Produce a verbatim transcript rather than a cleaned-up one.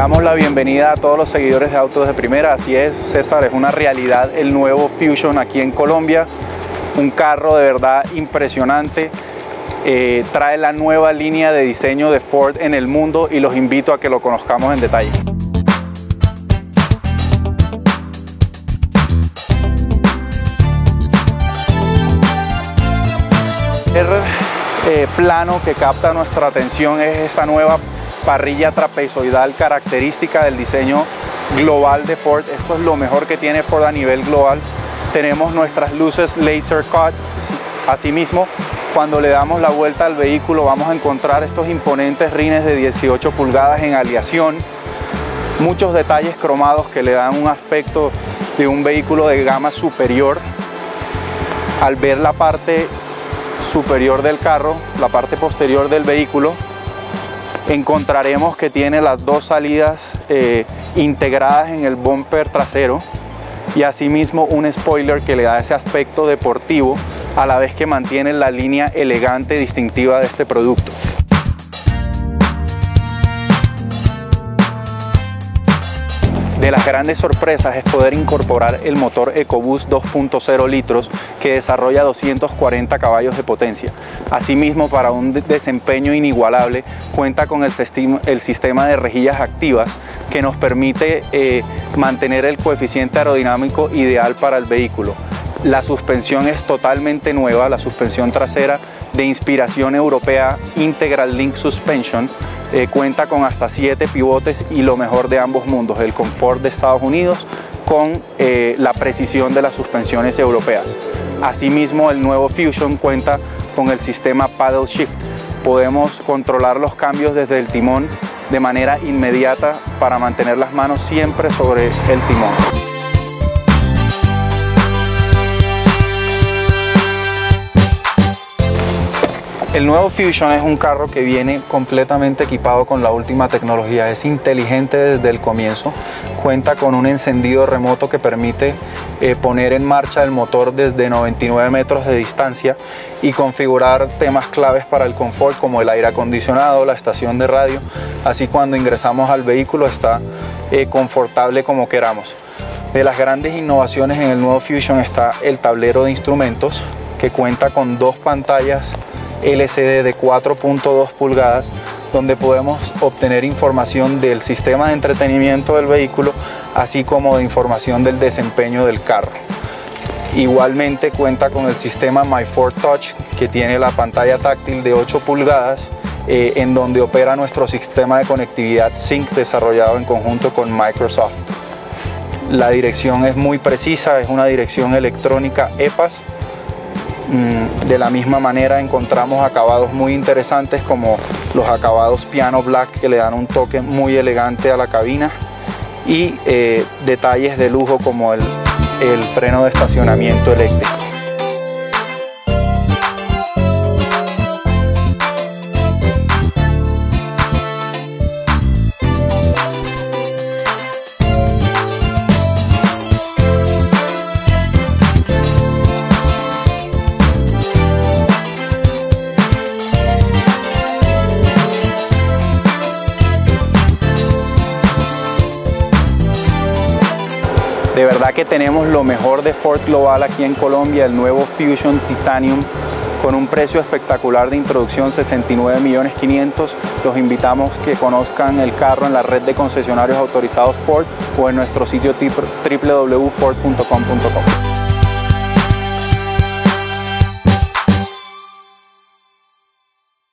damos la bienvenida a todos los seguidores de Autos de Primera. Así es, César, es una realidad el nuevo Fusion aquí en Colombia. Un carro de verdad impresionante. Eh, trae la nueva línea de diseño de Ford en el mundo y los invito a que lo conozcamos en detalle. El eh, plano que capta nuestra atención es esta nueva parrilla trapezoidal característica del diseño global de Ford. Esto es lo mejor que tiene Ford a nivel global. Tenemos nuestras luces laser cut. Asimismo, cuando le damos la vuelta al vehículo vamos a encontrar estos imponentes rines de dieciocho pulgadas en aleación. Muchos detalles cromados que le dan un aspecto de un vehículo de gama superior. Al ver la parte superior del carro, la parte posterior del vehículo, encontraremos que tiene las dos salidas eh, integradas en el bumper trasero y asimismo un spoiler que le da ese aspecto deportivo a la vez que mantiene la línea elegante y distintiva de este producto. De las grandes sorpresas es poder incorporar el motor EcoBoost dos punto cero litros que desarrolla doscientos cuarenta caballos de potencia. Asimismo, para un desempeño inigualable, cuenta con el, el sistema de rejillas activas que nos permite eh, mantener el coeficiente aerodinámico ideal para el vehículo. La suspensión es totalmente nueva, la suspensión trasera de inspiración europea Integral Link Suspension. Eh, cuenta con hasta siete pivotes y lo mejor de ambos mundos, el confort de Estados Unidos con eh, la precisión de las suspensiones europeas. Asimismo, el nuevo Fusion cuenta con el sistema Paddle Shift. Podemos controlar los cambios desde el timón de manera inmediata para mantener las manos siempre sobre el timón. El nuevo Fusion es un carro que viene completamente equipado con la última tecnología. Es inteligente desde el comienzo. Cuenta con un encendido remoto que permite eh, poner en marcha el motor desde noventa y nueve metros de distancia y configurar temas claves para el confort como el aire acondicionado, la estación de radio. Así cuando ingresamos al vehículo está eh, confortable como queramos. De las grandes innovaciones en el nuevo Fusion está el tablero de instrumentos, que cuenta con dos pantallas L C D de cuatro punto dos pulgadas donde podemos obtener información del sistema de entretenimiento del vehículo así como de información del desempeño del carro. Igualmente cuenta con el sistema My Ford Touch, que tiene la pantalla táctil de ocho pulgadas eh, en donde opera nuestro sistema de conectividad Sync desarrollado en conjunto con Microsoft. La dirección es muy precisa, es una dirección electrónica E P A S. De la misma manera encontramos acabados muy interesantes como los acabados Piano Black que le dan un toque muy elegante a la cabina y eh, detalles de lujo como el, el freno de estacionamiento eléctrico. De verdad que tenemos lo mejor de Ford Global aquí en Colombia, el nuevo Fusion Titanium con un precio espectacular de introducción, sesenta y nueve millones quinientos. Los invitamos que conozcan el carro en la red de concesionarios autorizados Ford o en nuestro sitio doble u doble u doble u punto ford punto com punto co.